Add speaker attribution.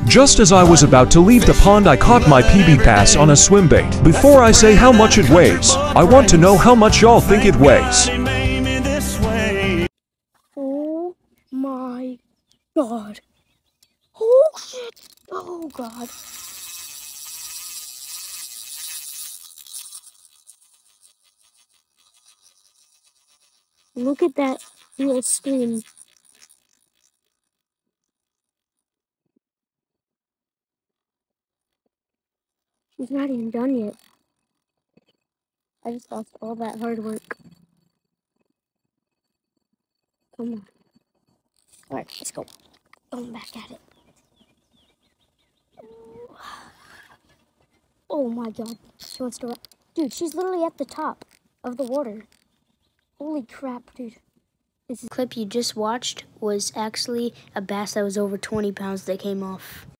Speaker 1: Just as I was about to leave the pond, I caught my PB Pass on a swim bait. Before I say how much it weighs, I want to know how much y'all think it weighs.
Speaker 2: Oh my god. Oh shit. Oh god. Look at that little screen. She's not even done yet. I just lost all that hard work. Come on. Alright, let's go. Going back at it. Oh my god. She wants to run. Dude, she's literally at the top of the water. Holy crap, dude. This clip you just watched was actually a bass that was over 20 pounds that came off.